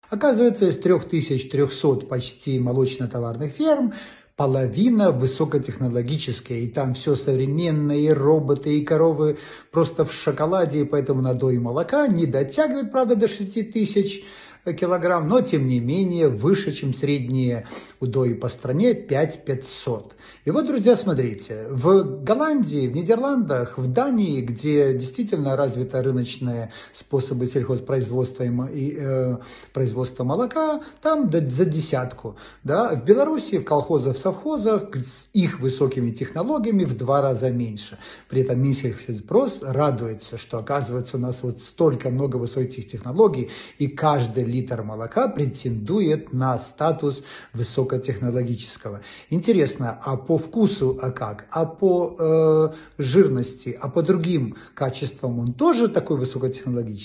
Оказывается, из 3300 почти молочно-товарных ферм половина высокотехнологическая, и там все современное, и роботы, и коровы просто в шоколаде, и поэтому надой молока не дотягивает, правда, до 6000 килограмм, но тем не менее выше, чем средние удои по стране, 5500. И вот, друзья, смотрите, в Голландии, в Нидерландах, в Дании, где действительно развиты рыночные способы сельхозпроизводства и производства молока, там за десятку. Да? В Беларуси, в колхозах, в совхозах с их высокими технологиями в 2 раза меньше. При этом Минсельхозпрод радуется, что оказывается у нас вот столько много высоких технологий, и каждый литр молока претендует на статус высокотехнологического. Интересно, а по вкусу как? А по жирности, а по другим качествам он тоже такой высокотехнологический?